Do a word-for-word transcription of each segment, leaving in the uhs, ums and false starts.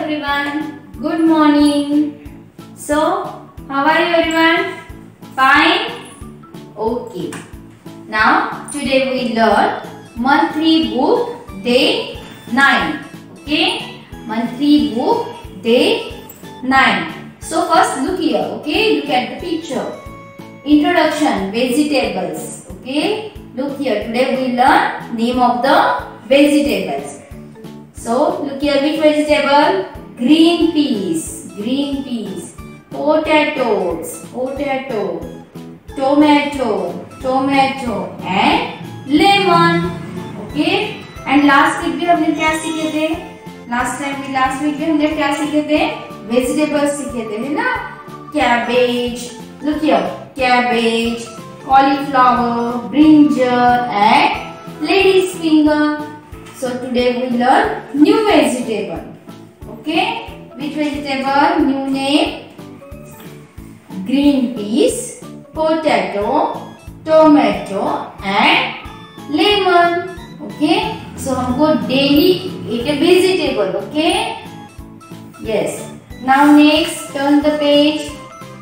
everyone. Good morning. So, how are you everyone? Fine? Okay. Now, today we learn monthly book day nine. Okay? Monthly book day nine. So, first look here. Okay? Look at the picture. Introduction, vegetables. Okay? Look here. Today we learn name of the vegetables. So, look here, which vegetable? Green peas, green peas, potatoes, potato, tomato, tomato and lemon. Okay? And last week भी हमने क्या सीखे थे? Last time भी last week भी हमने क्या सीखे थे? Vegetables सीखे थे, है ना? Cabbage, look here, cabbage, cauliflower, brinjal and lady's finger. So today we learn new vegetable. Okay, which vegetable? New name: green peas, potato, tomato and lemon. Okay, so हमको daily eat a vegetable. Okay, yes. Now next, turn the page.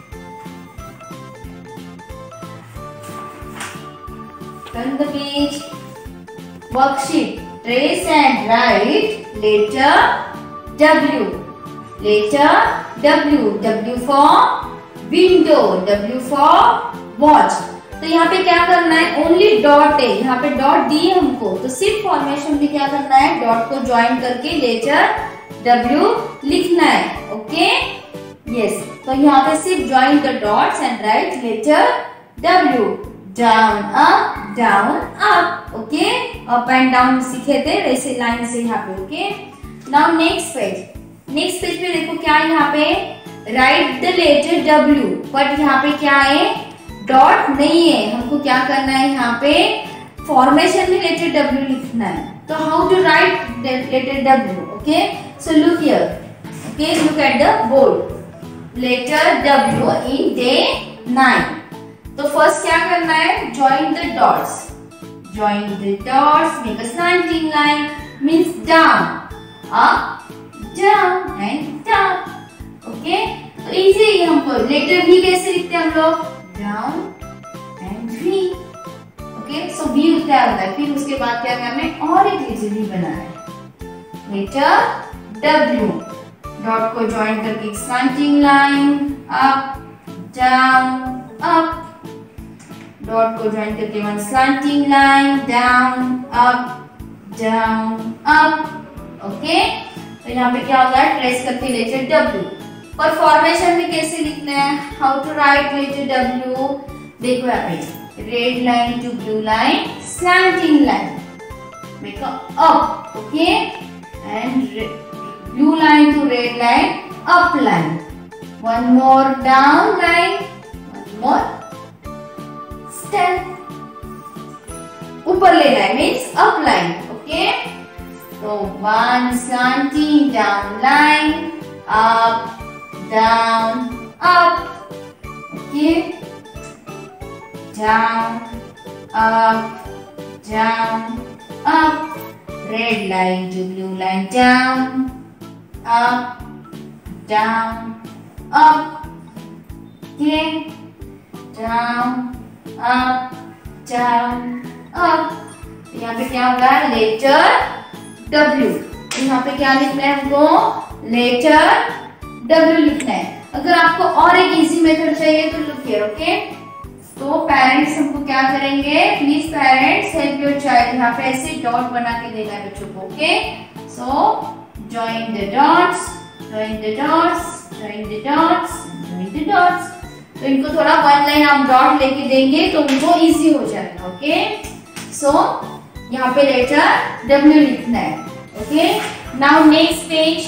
Turn the page. Worksheet. Trace and write letter W. Letter W. W for window. W for watch. तो यहाँ पे क्या करना है? Only dot है. यहाँ पे dot दी है हमको. तो सिर्फ फॉर्मेशन में क्या करना है? Dot को ज्वाइन करके लेटर W लिखना है. ओके? यस. तो यहाँ पे सिर्फ join the dots and write letter W. Down, up, down, up. Okay? Up and down सीखे थे वैसे लाइन से यहाँ पे. Okay? Now next page. Next page पे देखो क्या है यहाँ पे? Write the letter W. But यहाँ पे क्या है? Dot नहीं है. हमको क्या करना है यहाँ पे? Formation में letter W लिखना है. तो how to write the letter W? Okay? So look here. Okay? Look at the board. Letter W in day nine. तो फर्स्ट क्या करना है? Join the dots. Join the dots. Make a slanting line. Means down, up, down and down. Okay? तो easy है हमको. Letter V कैसे लिखते हैं हम लोग? Down and V. Okay? So V क्या होता है? फिर उसके बाद क्या करना है? और एक letter V बनाना है. Letter W. Dot को join करके slanting line. Up, down, up. Dot को ज्वाइन करके one slanting line down up down up. Okay, तो यहाँ पे क्या होगा? ट्रेस करके लेटर डब्ल्यू. और फॉर्मेशन में कैसे लिखना है? How to write letter W? देखो यहाँ पे red line to blue line slanting line make up. Okay, and blue line to red line up line. One more down line, one more step. ऊपर लेना है मीन्स अप लाइन. ओके, तो one slanting down line, up, down, up. Okay, down, up, down, up. Red line to blue line down, up, down, up. Okay, down, up, down, up. यहाँ पे क्या होगा? Letter W. यहाँ पे क्या लिखना है हमको? लेटर W लिखना है. अगर आपको और एक इजी मेथड चाहिए तो लुक हियर. ओके, तो पेरेंट्स हमको क्या करेंगे? Please parents help your child. यहाँ पे ऐसे डॉट बना के देना है बच्चों को. Okay, so join the dots, join the dots, join the dots, join the dots. तो इनको थोड़ा वन लाइन आप डॉट लेके देंगे तो उनको इजी हो जाएगा. ओके, सो यहाँ पे लेटर W लिखना है. Okay, now next page.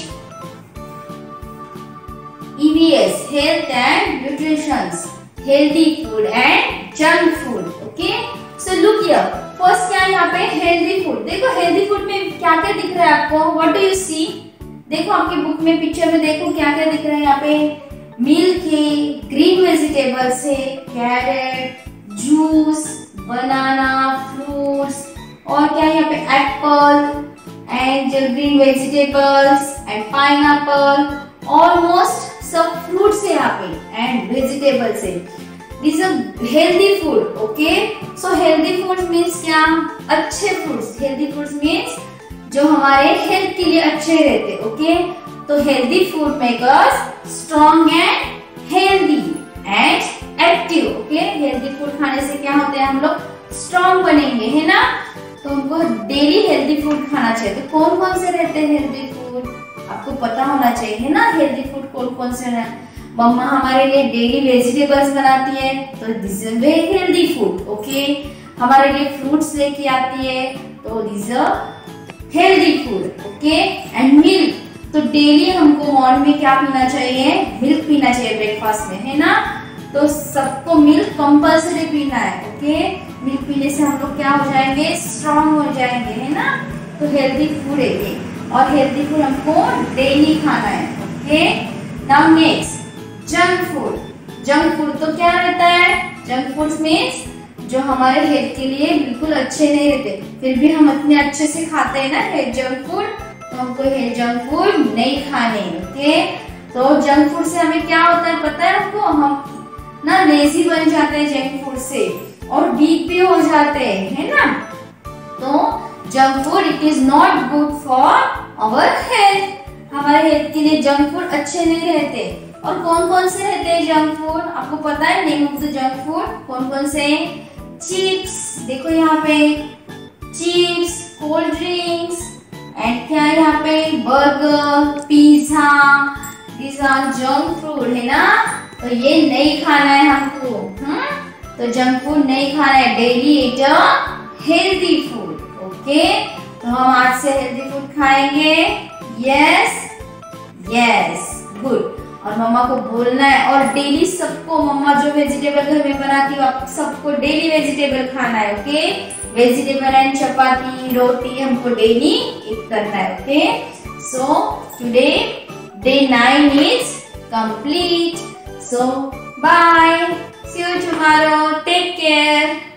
E V S, health and nutrition, healthy food and junk food. Okay, so look here. First क्या है यहाँ पे? Healthy food. देखो हेल्दी फूड में क्या क्या दिख रहा है आपको? What do you see? देखो आपके बुक में पिक्चर में देखो क्या क्या दिख रहा है यहाँ पे? मिल्क है, ग्रीन वेजिटेबल्स है, कैरेट, जूस, बनाना, फ्रूट्स और क्या है यहाँ पे? Apple and green vegetables and pineapple, almost सब fruits है यहाँ पे and vegetables है. These are healthy food, okay? So healthy food means क्या? अच्छे foods. Healthy foods means जो हमारे health के लिए अच्छे रहते, okay? तो healthy food make us strong and healthy and active, okay? Healthy food खाने से क्या होते हैं, हम लोग स्ट्रॉन्ग बनेंगे, है ना? तो उनको डेली हेल्दी फूड खाना चाहिए. तो कौन कौन से रहते हैं हेल्दी फूड, आपको पता होना चाहिए, है ना? हेल्दी फूड कौन कौन से है? मम्मा हमारे लिए डेली वेजिटेबल्स बनाती है, तो this is very healthy food, okay? हमारे लिए फ्रूट्स लेके आती है, तो this is healthy food, okay? And milk, तो डेली हमको मॉर्निंग में क्या पीना चाहिए? मिल्क पीना चाहिए ब्रेकफास्ट में, है ना? तो सबको मिल्क कंपल्सरी पीना है, ओके? मिल्क पीने से हम लोग क्या हो जाएंगे? स्ट्रॉन्ग हो जाएंगे, है ना? तो हेल्दी फूड है ये, और हेल्दी फूड हमको डेली खाना है, okay? Now next, junk food. Junk food तो क्या रहता है? जंक फूड मीन्स जो हमारे हेल्थ के लिए बिल्कुल अच्छे नहीं रहते, फिर भी हम इतने अच्छे से खाते हैं ना जंक फूड, तो हमको जंक फूड नहीं खाने, ओके? तो जंक फूड से हमें क्या होता है पता है आपको? हम ना लेजी बन जाते हैं जंक फूड से, और वीक भी हो जाते हैं, है ना? तो junk food it is not good for our health. हमारे हेल्थ के लिए जंक फूड अच्छे नहीं रहते. और कौन कौन से रहते हैं जंक फूड, आपको पता है name of the junk food? कौन कौन से? चिप्स, देखो यहाँ पे चिप्स, कोल्ड ड्रिंक्स, एंड क्या है यहाँ पे? Burger, pizza, this are junk food, है ना? तो ये नहीं खाना है हमको, हम्म? तो जंक फूड नहीं खाना है, daily eat a healthy food, okay? तो हम आज से हेल्दी फूड खाएंगे, यस यस, गुड. और मम्मा को बोलना है, और डेली सबको मम्मा जो वेजिटेबल घर में बनाती है आप सबको डेली वेजिटेबल खाना है, ओके? वेजिटेबल एंड चपाती, रोटी हमको डेली ईट करना है, okay? So today day nine is complete. So bye. See you tomorrow. Take care.